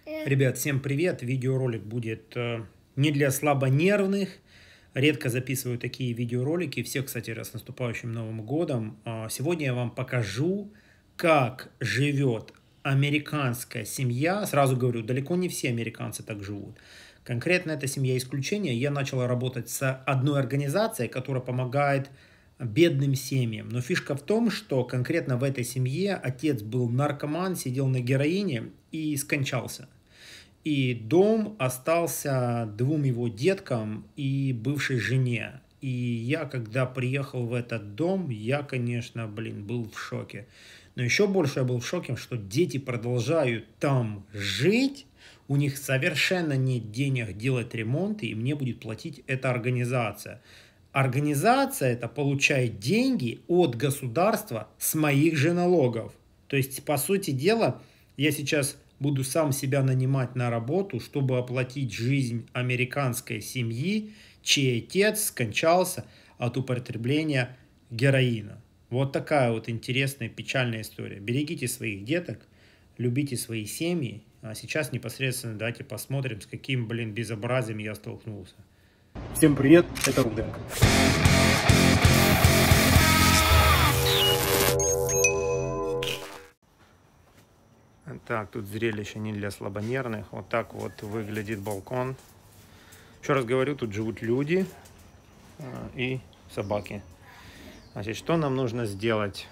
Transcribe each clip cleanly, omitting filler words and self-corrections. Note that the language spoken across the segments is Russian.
Ребят, всем привет! Видеоролик будет не для слабонервных. Редко записываю такие видеоролики. Всех, кстати, с наступающим Новым годом. Сегодня я вам покажу, как живет американская семья. Сразу говорю, далеко не все американцы так живут. Конкретно эта семья исключение. Я начал работать с одной организацией, которая помогает бедным семьям. Но фишка в том, что конкретно в этой семье отец был наркоман, сидел на героине и скончался. И дом остался двум его деткам и бывшей жене. И я, когда приехал в этот дом, я, конечно, был в шоке. Но еще больше я был в шоке, что дети продолжают там жить. У них совершенно нет денег делать ремонт, и мне будет платить эта организация. Организация эта получает деньги от государства с моих же налогов. То есть, по сути дела, я сейчас буду сам себя нанимать на работу, чтобы оплатить жизнь американской семьи, чей отец скончался от употребления героина. Вот такая вот интересная, печальная история. Берегите своих деток, любите свои семьи. А сейчас непосредственно давайте посмотрим, с каким, безобразием я столкнулся. Всем привет, это Руденко. Так, тут зрелище не для слабонервных. Вот так вот выглядит балкон. Еще раз говорю, тут живут люди и собаки. Значит, что нам нужно сделать?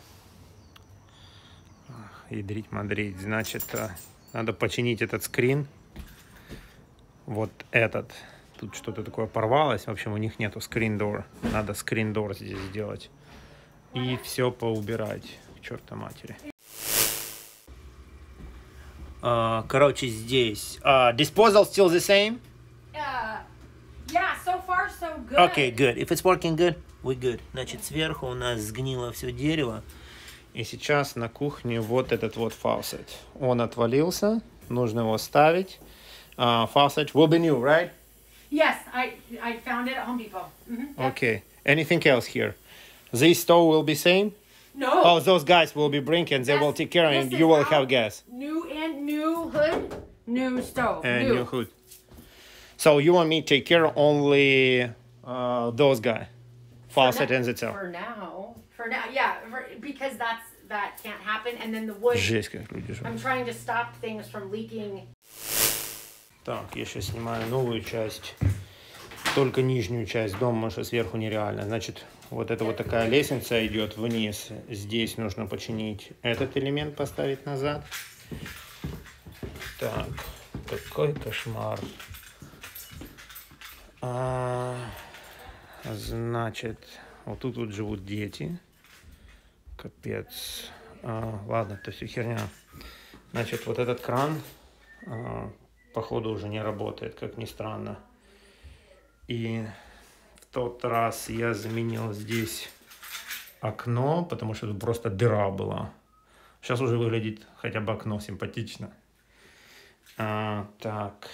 Ядрить-мадрить. Значит, надо починить этот скрин. Вот этот. Тут что-то такое порвалось. В общем, у них нету скрин-дор. Надо скрин-дор здесь сделать. И все поубирать. К черту матери. Короче, здесь. Disposal still the same? Yeah, so far so good. Okay, good. If it's working good, we good. Значит, сверху у нас сгнило все дерево. И сейчас на кухне вот этот вот faucet. Он отвалился. Нужно его ставить. Faucet will be new, right? Yes, I found it at Home Depot. Yep. Okay. Anything else here? This stove will be same? No. Oh, those guys will be bringing. They will take care and you will have gas. New hood, new stove. And new hood. So you want me to take care only those guys, faucet and the cell. For now, yeah, because that can't happen. And then the wood. Жесть, как люди живут. I'm trying to stop things from leaking. Так, я сейчас снимаю новую часть, только нижнюю часть дома, потому что сверху нереально. Значит, вот это вот такая лестница идет вниз. Здесь нужно починить этот элемент, поставить назад. Так, какой кошмар. Значит, вот тут вот живут дети. Капец. Ладно, это все херня. Значит, вот этот кран, походу, уже не работает, как ни странно. И в тот раз я заменил здесь окно, потому что тут просто дыра была. Сейчас уже выглядит хотя бы окно симпатично. Так.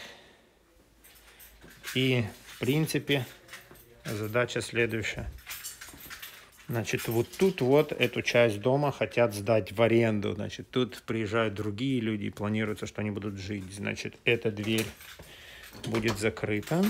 И, в принципе, задача следующая. Значит, вот тут вот эту часть дома хотят сдать в аренду. Значит, тут приезжают другие люди и планируется, что они будут жить. Значит, эта дверь будет закрыта.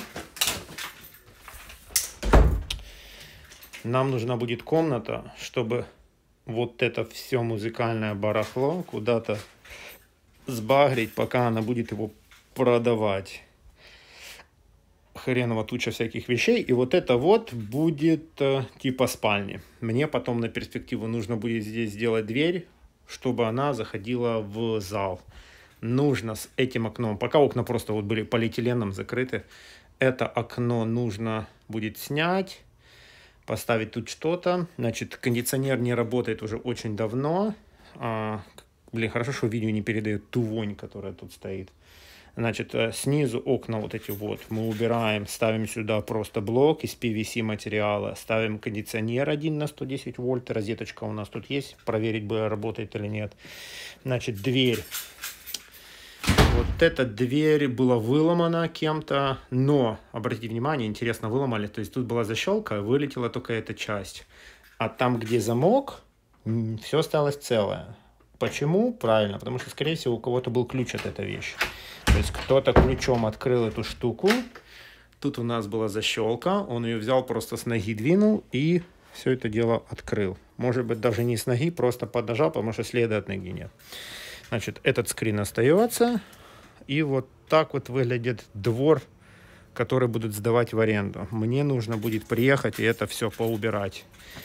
Нам нужна будет комната, чтобы вот это все музыкальное барахло куда-то сбагрить, пока она будет его продавать. Хреново туча всяких вещей. И вот это вот будет типа спальни. Мне потом на перспективу нужно будет здесь сделать дверь, чтобы она заходила в зал. Нужно с этим окном, пока окна просто вот были полиэтиленом закрыты, это окно нужно будет снять, поставить тут что-то. Значит, кондиционер не работает уже очень давно. Хорошо, что видео не передает ту вонь, которая тут стоит. Значит, снизу окна вот эти вот мы убираем, ставим сюда просто блок из PVC материала, ставим кондиционер 1 на 110 вольт, розеточка у нас тут есть, проверить бы, работает или нет. Значит, дверь. Вот эта дверь была выломана кем-то, но, обратите внимание, интересно, выломали, то есть тут была защелка, вылетела только эта часть. А там, где замок, все осталось целое. Почему? Правильно, потому что, скорее всего, у кого-то был ключ от этой вещи. То есть кто-то ключом открыл эту штуку. Тут у нас была защелка. Он ее взял, просто с ноги двинул и все это дело открыл. Может быть, даже не с ноги, просто поднажал, потому что следа от ноги нет. Значит, этот скрин остается. И вот так вот выглядит двор, который будут сдавать в аренду. Мне нужно будет приехать и это все поубирать.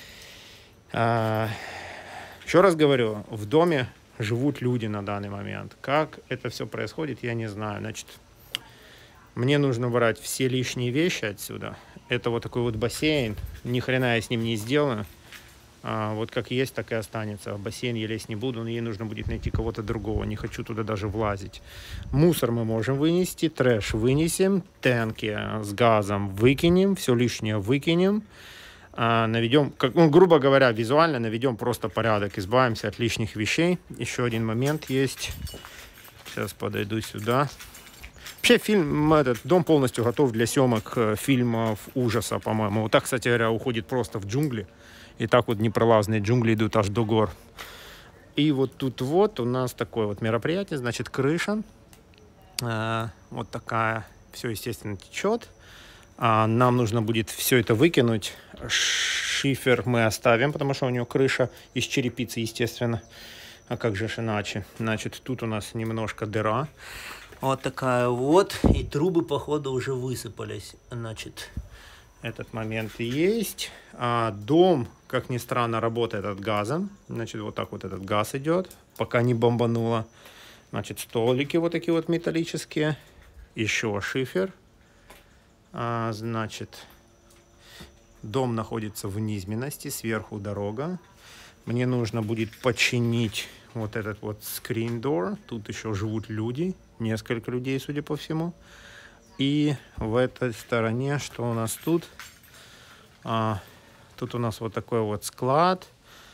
Еще раз говорю, в доме живут люди на данный момент. Как это все происходит, я не знаю. Значит, мне нужно убрать все лишние вещи отсюда. Это вот такой вот бассейн. Ни хрена я с ним не сделаю. Вот как есть, так и останется. В бассейн я лезть не буду, но ей нужно будет найти кого-то другого. Не хочу туда даже влазить. Мусор мы можем вынести, трэш вынесем, танки с газом выкинем, все лишнее выкинем. Наведем, грубо говоря, визуально наведем просто порядок, избавимся от лишних вещей. Еще один момент есть. Сейчас подойду сюда. Вообще этот дом полностью готов для съемок фильмов ужаса, по-моему. Вот так, кстати говоря, уходит просто в джунгли. И так вот непролазные джунгли идут аж до гор. И вот тут вот у нас такое вот мероприятие, значит, крыша. Вот такая, все, естественно, течет. Нам нужно будет все это выкинуть. Шифер мы оставим, потому что у него крыша из черепицы, естественно. А как же иначе? Значит, тут у нас немножко дыра. Вот такая вот. И трубы, походу, уже высыпались. Значит, этот момент и есть. Дом, как ни странно, работает от газа. Значит, вот так вот этот газ идет, пока не бомбануло. Значит, столики вот такие вот металлические. Еще шифер. Значит, дом находится в низменности, сверху дорога. Мне нужно будет починить вот этот вот screen door. Тут еще живут люди, несколько людей, судя по всему. И в этой стороне, что у нас тут? Тут у нас вот такой вот склад.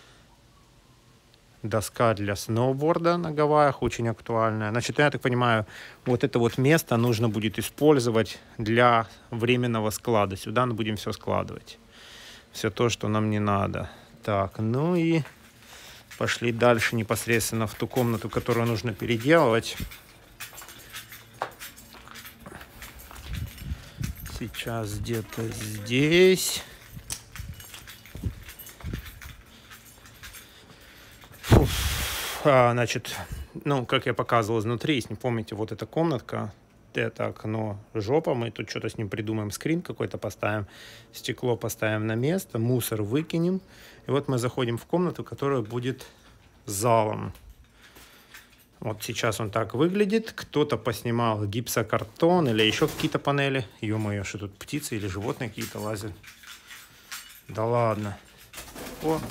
Доска для сноуборда на Гавайях, очень актуальная. Значит, я так понимаю, вот это вот место нужно будет использовать для временного склада. Сюда мы будем все складывать. Все то, что нам не надо. Так, ну и пошли дальше непосредственно в ту комнату, которую нужно переделывать. Сейчас где-то здесь. Значит, ну, как я показывал изнутри, если не помните, вот эта комнатка, это окно жопа, мы тут что-то с ним придумаем, скрин какой-то поставим, стекло поставим на место, мусор выкинем, и вот мы заходим в комнату, которая будет залом. Вот сейчас он так выглядит, кто-то поснимал гипсокартон или еще какие-то панели, ё-моё, что тут птицы или животные какие-то лазят, да ладно, о.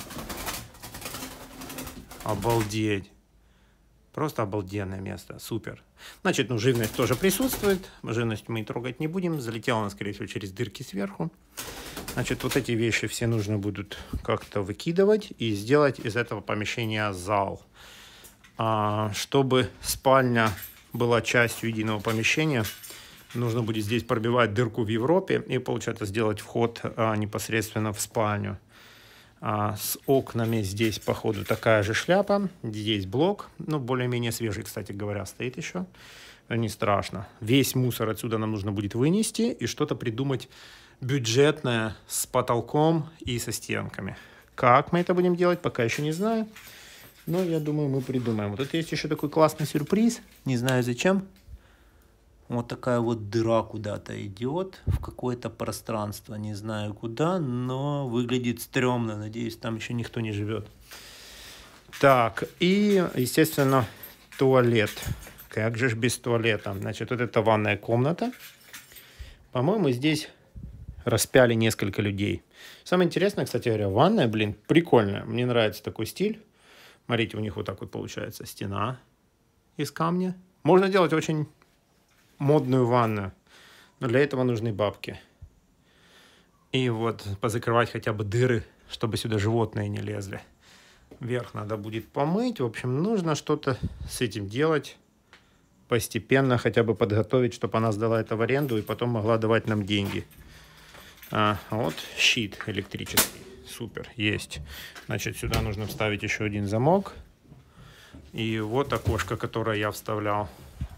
Обалдеть. Просто обалденное место. Супер. Значит, ну, живность тоже присутствует. Живность мы трогать не будем. Залетела она, скорее всего, через дырки сверху. Значит, вот эти вещи все нужно будут как-то выкидывать и сделать из этого помещения зал. Чтобы спальня была частью единого помещения, нужно будет здесь пробивать дырку в Европе и, получается, сделать вход непосредственно в спальню. С окнами здесь, походу, такая же шляпа. Здесь блок, ну, более-менее свежий, кстати говоря, стоит еще. Не страшно. Весь мусор отсюда нам нужно будет вынести и что-то придумать бюджетное с потолком и со стенками. Как мы это будем делать, пока еще не знаю. Но я думаю, мы придумаем. Вот тут есть еще такой классный сюрприз. Не знаю зачем. Вот такая вот дыра куда-то идет в какое-то пространство. Не знаю куда, но выглядит стрёмно. Надеюсь, там еще никто не живет. Так, и, естественно, туалет. Как же ж без туалета? Значит, вот это ванная комната. По-моему, здесь распяли несколько людей. Самое интересное, кстати говоря, ванная, блин, прикольная. Мне нравится такой стиль. Смотрите, у них вот так вот получается стена из камня. Можно делать очень модную ванную, но для этого нужны бабки. И вот позакрывать хотя бы дыры, чтобы сюда животные не лезли. Верх надо будет помыть. В общем, нужно что-то с этим делать. Постепенно хотя бы подготовить, чтобы она сдала это в аренду и потом могла давать нам деньги. Вот щит электрический. Супер, есть. Значит, сюда нужно вставить еще один замок. И вот окошко, которое я вставлял.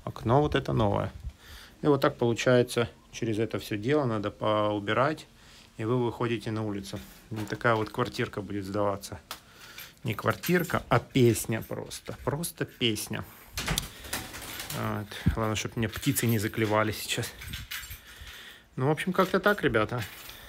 Окно вот это новое. И вот так получается, через это все дело надо поубирать, и вы выходите на улицу. И такая вот квартирка будет сдаваться. Не квартирка, а песня просто. Просто песня. Вот. Главное, чтобы мне птицы не заклевали сейчас. Ну, в общем, как-то так, ребята.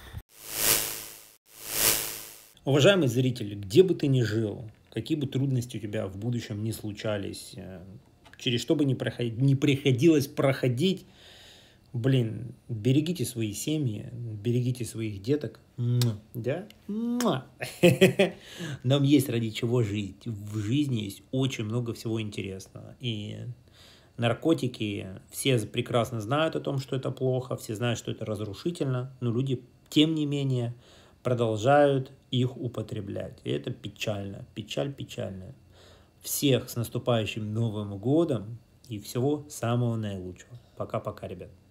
Уважаемый зритель, где бы ты ни жил, какие бы трудности у тебя в будущем не случались, через что бы ни приходилось проходить, блин, берегите свои семьи, берегите своих деток, да? Нам есть ради чего жить. В жизни есть очень много всего интересного. И наркотики, все прекрасно знают о том, что это плохо, все знают, что это разрушительно, но люди, тем не менее, продолжают их употреблять. И это печально, печаль печальная. Всех с наступающим Новым годом и всего самого наилучшего. Пока-пока, ребят.